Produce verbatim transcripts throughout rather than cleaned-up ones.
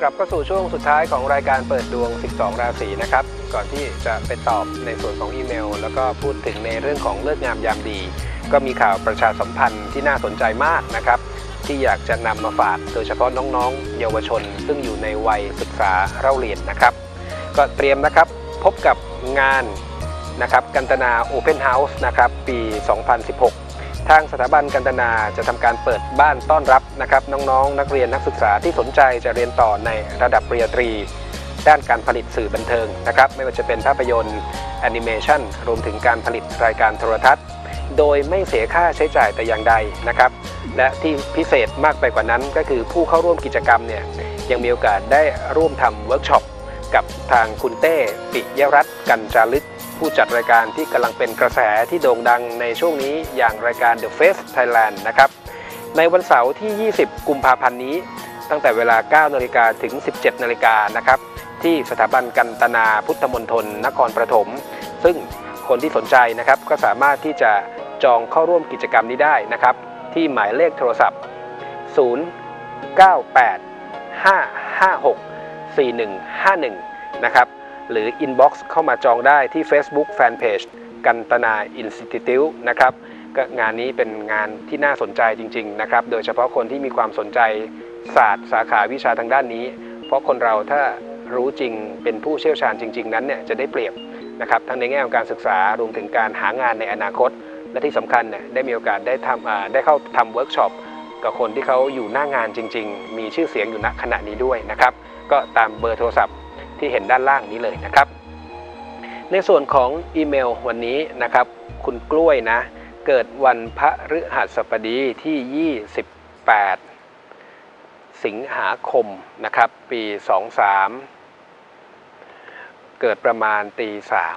กลับเข้าสู่ช่วงสุดท้ายของรายการเปิดดวงสิบสองราศีนะครับก่อนที่จะไปตอบในส่วนของอีเมลแล้วก็พูดถึงในเรื่องของเลิกงามยามดีก็มีข่าวประชาสัมพันธ์ที่น่าสนใจมากนะครับที่อยากจะนำมาฝากโดยเฉพาะน้องๆเยาวชนซึ่งอยู่ในวัยศึกษาเล่าเรียนนะครับก็เตรียมนะครับพบกับงานนะครับกันตนาโอเพนเฮาส์นะครับปีสองพันสิบหกทางสถาบันกันตนาจะทำการเปิดบ้านต้อนรับนะครับน้องๆนักเรียนนักศึกษาที่สนใจจะเรียนต่อในระดับปริญญาตรีด้านการผลิตสื่อบันเทิงนะครับไม่ว่าจะเป็นภาพยนตร์แอนิเมชันรวมถึงการผลิตรายการโทรทัศน์โดยไม่เสียค่าใช้จ่ายแต่อย่างใดนะครับและที่พิเศษมากไปกว่านั้นก็คือผู้เข้าร่วมกิจกรรมเนี่ยยังมีโอกาสได้ร่วมทำเวิร์กช็อปกับทางคุณเต้ปิยรัตน์กันจารึกผู้จัดรายการที่กำลังเป็นกระแสที่โด่งดังในช่วงนี้อย่างรายการ The Face Thailand นะครับในวันเสาร์ที่ยี่สิบกุมภาพันธ์นี้ตั้งแต่เวลา เก้านาฬิกา ถึง สิบเจ็ดนาฬิกานะครับที่สถาบันกันตนาพุทธมณฑลนครปฐมซึ่งคนที่สนใจนะครับก็สามารถที่จะจองเข้าร่วมกิจกรรมนี้ได้นะครับที่หมายเลขโทรศัพท์ศูนย์ เก้า แปด ห้า ห้า หก สี่ หนึ่ง ห้า หนึ่งนะครับหรือ inbox เข้ามาจองได้ที่ Facebook Fanpage กันตนา Institute นะครับก็งานนี้เป็นงานที่น่าสนใจจริงๆนะครับโดยเฉพาะคนที่มีความสนใจศาสตร์สาขาวิชาทางด้านนี้เพราะคนเราถ้ารู้จริงเป็นผู้เชี่ยวชาญจริงๆนั้นเนี่ยจะได้เปรียบนะครับทั้งในแง่ของการศึกษารวมถึงการหางานในอนาคตและที่สำคัญเนี่ยได้มีโอกาสได้ทำได้เข้าทำเวิร์กช็อปกับคนที่เขาอยู่หน้างานจริงๆมีชื่อเสียงอยู่ณขณะนี้ด้วยนะครับก็ตามเบอร์โทรศัพท์ที่เห็นด้านล่างนี้เลยนะครับในส่วนของอีเมลวันนี้นะครับคุณกล้วยนะเกิดวันพฤหัสบดีที่ยี่สิบแปดสิงหาคมนะครับปีสองสามเกิดประมาณตีสาม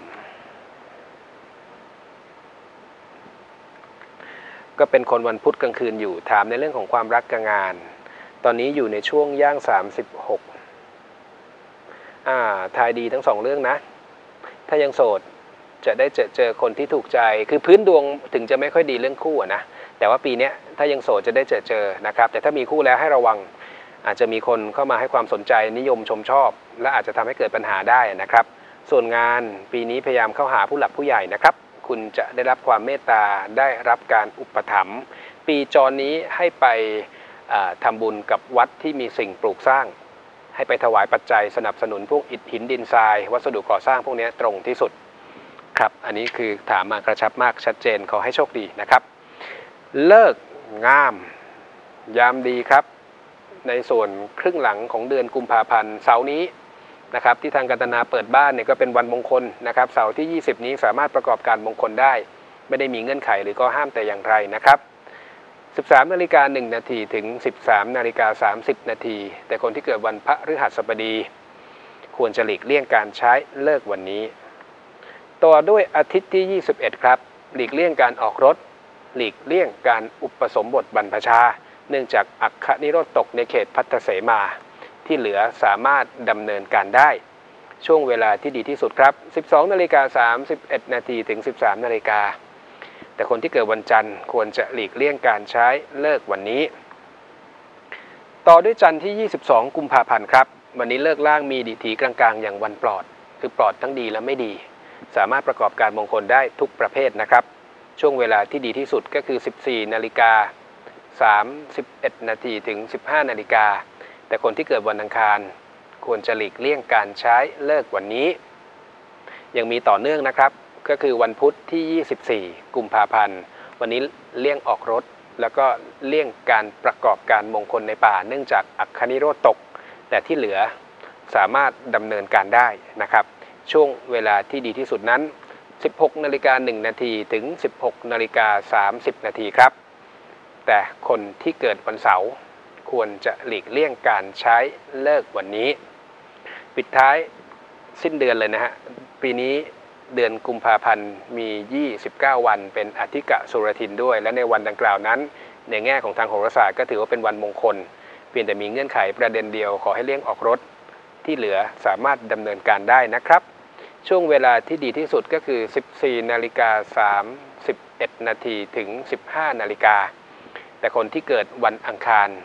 ก็เป็นคนวันพุธกลางคืนอยู่ถามในเรื่องของความรักกับงานตอนนี้อยู่ในช่วงย่างสามสิบหกอ่าทายดีทั้งสองเรื่องนะถ้ายังโสดจะได้เจอเจอคนที่ถูกใจคือพื้นดวงถึงจะไม่ค่อยดีเรื่องคู่นะแต่ว่าปีนี้ถ้ายังโสดจะได้เจอเจอนะครับแต่ถ้ามีคู่แล้วให้ระวังอาจจะมีคนเข้ามาให้ความสนใจนิยมชมชอบและอาจจะทำให้เกิดปัญหาได้นะครับส่วนงานปีนี้พยายามเข้าหาผู้หลักผู้ใหญ่นะครับคุณจะได้รับความเมตตาได้รับการอุปถัมภ์ปีจรนี้ให้ไปทำบุญกับวัดที่มีสิ่งปลูกสร้างให้ไปถวายปัจจัยสนับสนุนพวกอิฐหินดินทรายวัสดุก่อสร้างพวกนี้ตรงที่สุดครับอันนี้คือถามมากระชับมากชัดเจนขอให้โชคดีนะครับเลิกงามยามดีครับในส่วนครึ่งหลังของเดือนกุมภาพันธ์เสาร์นี้นะครับที่ทางกันตนาเปิดบ้านเนี่ยก็เป็นวันมงคลนะครับเสาร์ที่ยี่สิบนี้สามารถประกอบการมงคลได้ไม่ได้มีเงื่อนไขหรือก็ห้ามแต่อย่างไรนะครับสิบสามนาฬิกาหนึ่งนาทีถึงสิบสามนาฬิกาสามสิบนาทีแต่คนที่เกิดวันพฤหัสบดีควรจะหลีกเลี่ยงการใช้เลิกวันนี้ต่อด้วยอาทิตย์ที่ยี่สิบเอ็ดครับหลีกเลี่ยงการออกรถหลีกเลี่ยงการอุปสมบทบรรพชาเนื่องจากอัคคนิโรธตกในเขตพัทธเสมาที่เหลือสามารถดำเนินการได้ช่วงเวลาที่ดีที่สุดครับสิบสองนาฬิกาสามสิบเอ็ดนาทีถึงสิบสามนาฬิกาแต่คนที่เกิดวันจันทร์ควรจะหลีกเลี่ยงการใช้เลิกวันนี้ต่อด้วยจันทร์ที่ยี่สิบสองกุมภาพันธ์ครับวันนี้เลิกล่างมีดิถีกลางๆอย่างวันปลอดคือปลอดทั้งดีและไม่ดีสามารถประกอบการมงคลได้ทุกประเภทนะครับช่วงเวลาที่ดีที่สุดก็คือสิบสี่นาฬิกาสามสิบเอ็ดนาทีถึงสิบห้านาฬิกาแต่คนที่เกิดวันอังคารควรจะหลีกเลี่ยงการใช้เลิกวันนี้ยังมีต่อเนื่องนะครับก็คือวันพุธที่ยี่สิบสี่กุมภาพันธ์วันนี้เลี่ยงออกรถแล้วก็เลี่ยงการประกอบการมงคลในป่าเนื่องจากอัคคนิโรธตกแต่ที่เหลือสามารถดำเนินการได้นะครับช่วงเวลาที่ดีที่สุดนั้นสิบหกนาฬิกาหนึ่งนาทีถึงสิบหกนาฬิกาสามสิบนาทีครับแต่คนที่เกิดวันเสาร์ควรจะหลีกเลี่ยงการใช้เลิกวันนี้ปิดท้ายสิ้นเดือนเลยนะฮะปีนี้เดือนกุมภาพันธ์มียี่สิบเก้าวันเป็นอธิกะสุรทินด้วยและในวันดังกล่าวนั้นในแง่ของทางโหราศาสตร์ก็ถือว่าเป็นวันมงคลเพียงแต่มีเงื่อนไขประเด็นเดียวขอให้เลี่ยงออกรถที่เหลือสามารถดำเนินการได้นะครับช่วงเวลาที่ดีที่สุดก็คือสิบสี่นาฬิกาสามสิบเอ็ดนาทีถึงสิบห้านาฬิกาแต่คนที่เกิดวันอังคาร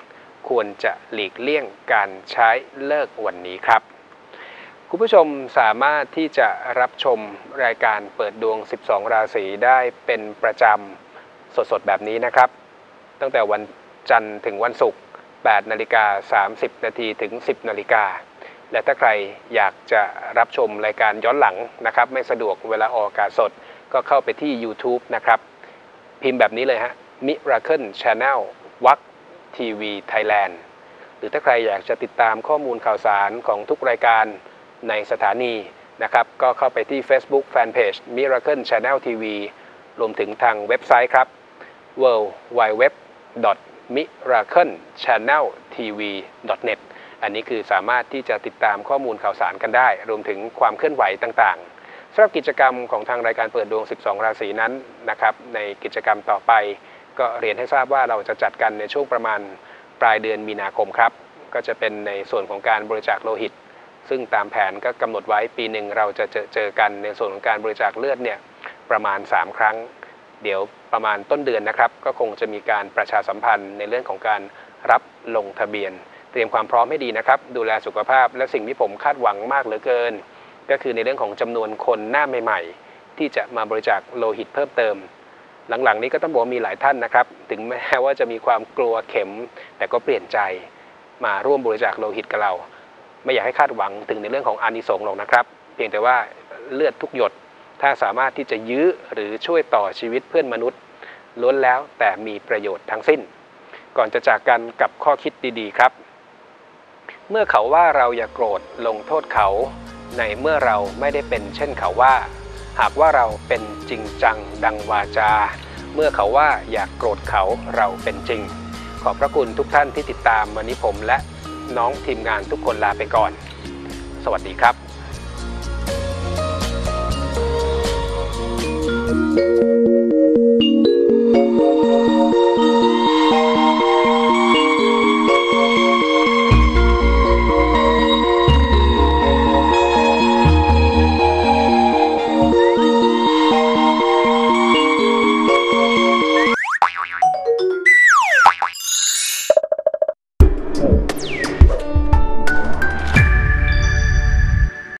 ควรจะหลีกเลี่ยงการใช้เลิกวันนี้ครับคุณผู้ชมสามารถที่จะรับชมรายการเปิดดวงสิบสองราศีได้เป็นประจำสดๆแบบนี้นะครับตั้งแต่วันจันทร์ถึงวันศุกร์แปดนาฬิกาสามสิบนาทีถึงสิบนาฬิกาและถ้าใครอยากจะรับชมรายการย้อนหลังนะครับไม่สะดวกเวลาออกอากาศสดก็เข้าไปที่ YouTube นะครับพิมพ์แบบนี้เลยฮะ Miracle Channel วักทีวีไทยแลนด์หรือถ้าใครอยากจะติดตามข้อมูลข่าวสารของทุกรายการในสถานีนะครับก็เข้าไปที่ Facebook Fanpage Miracle Channel ที วี รวมถึงทางเว็บไซต์ครับ ดับเบิลยู ดับเบิลยู ดับเบิลยู ดอท มิราเคิล แชนแนล ที วี ดอท เน็ต อันนี้คือสามารถที่จะติดตามข้อมูลข่าวสารกันได้รวมถึงความเคลื่อนไหวต่างๆสำหรับกิจกรรมของทางรายการเปิดดวงสิบสองราศีนั้นนะครับในกิจกรรมต่อไปก็เรียนให้ทราบว่าเราจะจัดกันในช่วงประมาณปลายเดือนมีนาคมครับก็จะเป็นในส่วนของการบริจาคโลหิตซึ่งตามแผนก็กำหนดไว้ปีหนึ่งเราจะเจอเจอกันในส่วนของการบริจาคเลือดเนี่ยประมาณสามครั้งเดี๋ยวประมาณต้นเดือนนะครับก็คงจะมีการประชาสัมพันธ์ในเรื่องของการรับลงทะเบียนเตรียมความพร้อมให้ดีนะครับดูแลสุขภาพและสิ่งที่ผมคาดหวังมากเหลือเกินก็คือในเรื่องของจำนวนคนหน้าใหม่ๆที่จะมาบริจาคโลหิตเพิ่มเติมหลังๆนี้ก็ต้องบอกมีหลายท่านนะครับถึงแม้ว่าจะมีความกลัวเข็มแต่ก็เปลี่ยนใจมาร่วมบริจาคโลหิตกับเราไม่อยากให้คาดหวังถึงในเรื่องของอานิสงส์หรอกนะครับเพียงแต่ว่าเลือดทุกหยดถ้าสามารถที่จะยื้อหรือช่วยต่อชีวิตเพื่อนมนุษย์ล้วนแล้วแต่มีประโยชน์ทั้งสิ้นก่อนจะจากกันกับข้อคิดดีๆครับเมื่อเขาว่าเราอย่าโกรธลงโทษเขาในเมื่อเราไม่ได้เป็นเช่นเขาว่าหากว่าเราเป็นจริงจังดังวาจาเมื่อเขาว่าอย่าโกรธเขาเราเป็นจริงขอบพระคุณทุกท่านที่ติดตามวันนี้ผมและน้องทีมงานทุกคนลาไปก่อนสวัสดีครับ